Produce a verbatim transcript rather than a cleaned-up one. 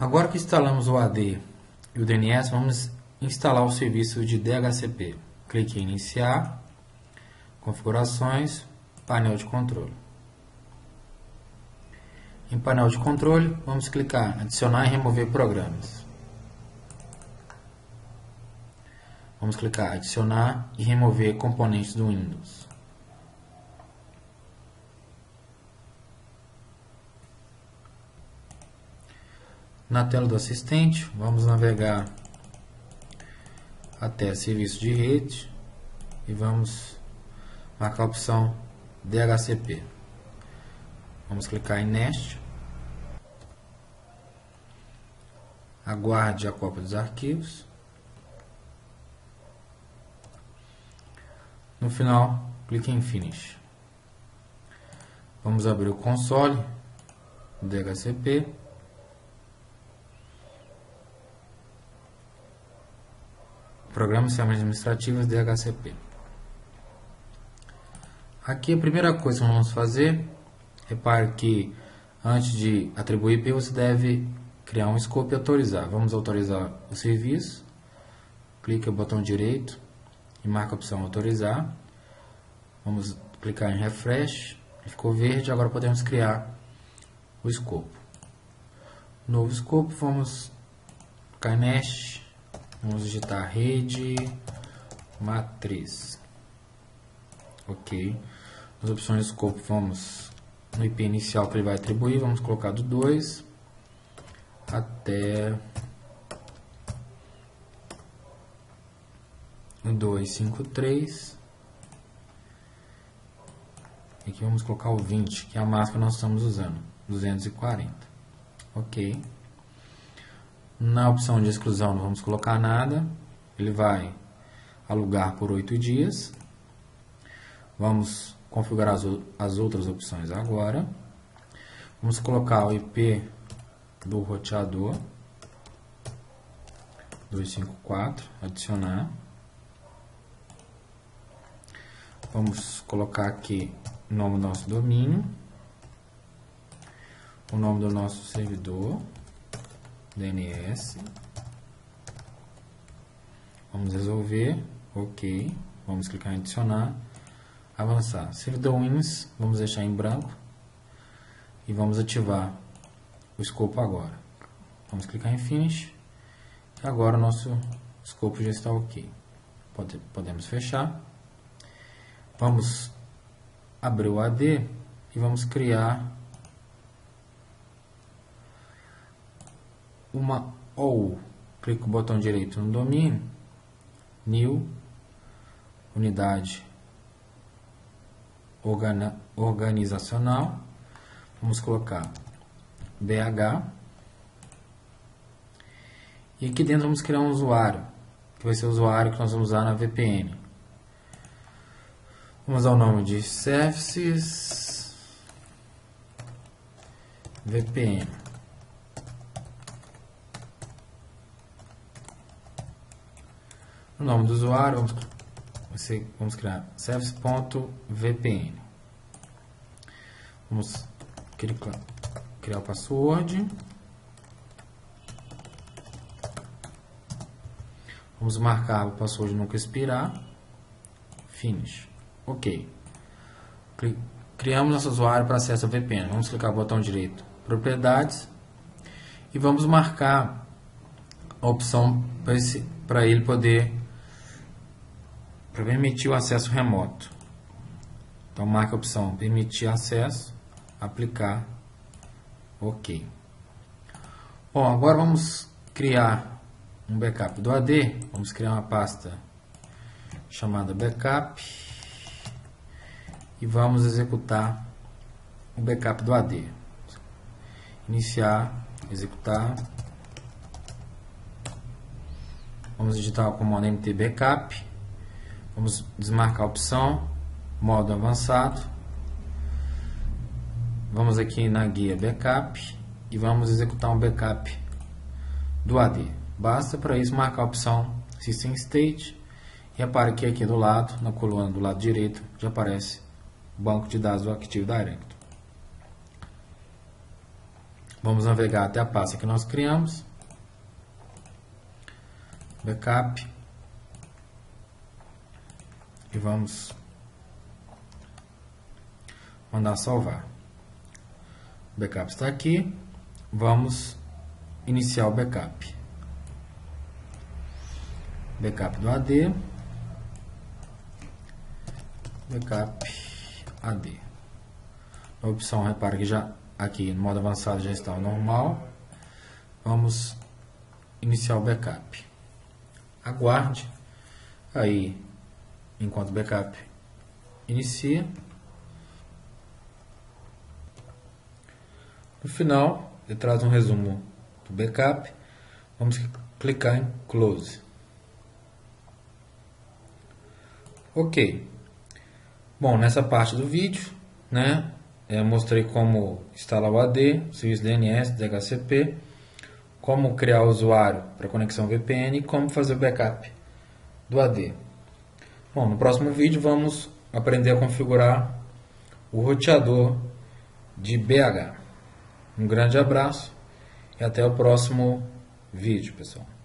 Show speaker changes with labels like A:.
A: Agora que instalamos o A D e o D N S, vamos instalar o serviço de D H C P. Clique em Iniciar, Configurações, Painel de Controle. Em Painel de Controle, vamos clicar em Adicionar e Remover Programas. Vamos clicar em Adicionar e Remover Componentes do Windows. Na tela do assistente, vamos navegar até Serviço de Rede e vamos marcar a opção D H C P. Vamos clicar em Next. Aguarde a cópia dos arquivos. No final, clique em Finish. Vamos abrir o console do D H C P. Programa Sistemas Administrativos D H C P. Aqui a primeira coisa que vamos fazer, repare que antes de atribuir I P você deve criar um escopo e autorizar. Vamos autorizar o serviço. Clique no botão direito e marca a opção autorizar. Vamos clicar em refresh. Ficou verde, agora podemos criar o escopo. Novo escopo, vamos clicar em Next. Vamos digitar rede matriz. Ok. Nas opções de escopo, vamos no I P inicial que ele vai atribuir. Vamos colocar do dois até o duzentos e cinquenta e três. E aqui vamos colocar o vinte, que é a máscara que nós estamos usando. duzentos e quarenta. Ok. Na opção de exclusão não vamos colocar nada. Ele vai alugar por oito dias. Vamos configurar as, as outras opções agora. Vamos colocar o I P do roteador. duzentos e cinquenta e quatro. Adicionar. Vamos colocar aqui o nome do nosso domínio. O nome do nosso servidor. D N S. Vamos resolver. Ok. Vamos clicar em adicionar. Avançar. Servidor Windows. Vamos deixar em branco. E vamos ativar o escopo agora. Vamos clicar em Finish. E agora o nosso escopo já está ok. Pode, podemos fechar. Vamos abrir o A D e vamos criar uma ou clique com o botão direito no domínio, New, unidade organa, organizacional, vamos colocar B H, e aqui dentro vamos criar um usuário, que vai ser o usuário que nós vamos usar na V P N. Vamos dar o nome de Services V P N. O nome do usuário, vamos, vamos criar service.vpn. Vamos criar, criar o password. Vamos marcar o password nunca expirar. Finish. Ok. Criamos nosso usuário para acesso ao V P N. Vamos clicar no botão direito, Propriedades. E vamos marcar a opção para ele poder para permitir o acesso remoto. Então marca a opção permitir acesso, aplicar, ok. Bom, agora vamos criar um backup do A D. Vamos criar uma pasta chamada backup e vamos executar o backup do A D. Iniciar, executar. Vamos digitar o comando mt backup. Vamos desmarcar a opção, modo avançado. Vamos aqui na guia backup e vamos executar um backup do A D. Basta para isso marcar a opção System State e apare que aqui do lado, na coluna do lado direito, já aparece o banco de dados do Active Directory. Vamos navegar até a pasta que nós criamos. Backup. E vamos mandar salvar. O backup está aqui. Vamos iniciar o backup. Backup do A D. Backup A D. A opção, repara que já aqui no modo avançado já está o normal. Vamos iniciar o backup. Aguarde aí enquanto o backup inicia. No final, ele traz um resumo do backup. Vamos clicar em Close. Ok. Bom, nessa parte do vídeo, né, eu mostrei como instalar o A D, o serviço D N S, D H C P, como criar o usuário para conexão V P N e como fazer o backup do A D. Bom, no próximo vídeo vamos aprender a configurar o roteador de B H. Um grande abraço e até o próximo vídeo, pessoal.